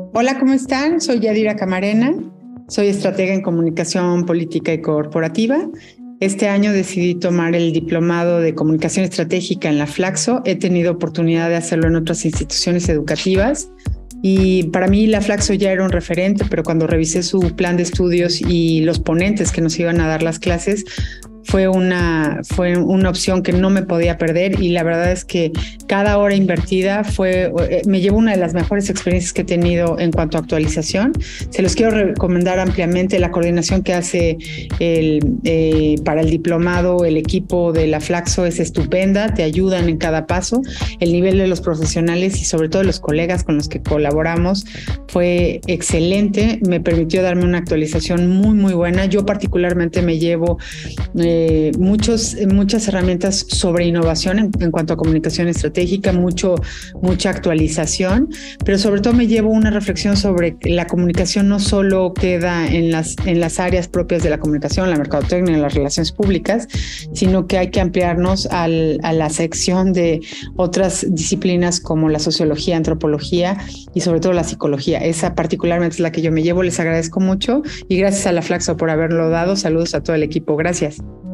Hola, ¿cómo están? Soy Yadira Camarena, soy estratega en comunicación política y corporativa. Este año decidí tomar el diplomado de comunicación estratégica en la Flaxo. He tenido oportunidad de hacerlo en otras instituciones educativas y para mí la Flaxo ya era un referente, pero cuando revisé su plan de estudios y los ponentes que nos iban a dar las clases, fue una opción que no me podía perder y la verdad es que cada hora invertida me llevó una de las mejores experiencias que he tenido en cuanto a actualización. Se los quiero recomendar ampliamente. La coordinación que hace para el diplomado el equipo de la Flaxo es estupenda, te ayudan en cada paso. El nivel de los profesionales y sobre todo de los colegas con los que colaboramos fue excelente, me permitió darme una actualización muy, muy buena. Yo particularmente me llevo muchas herramientas sobre innovación en cuanto a comunicación estratégica, mucha actualización, pero sobre todo me llevo una reflexión sobre que la comunicación no solo queda en las áreas propias de la comunicación, la mercadotecnia, las relaciones públicas, sino que hay que ampliarnos a la sección de otras disciplinas como la sociología, antropología y sobre todo la psicología. Esa particularmente es la que yo me llevo. Les agradezco mucho y gracias a la Flaxo por haberlo dado. Saludos a todo el equipo. Gracias.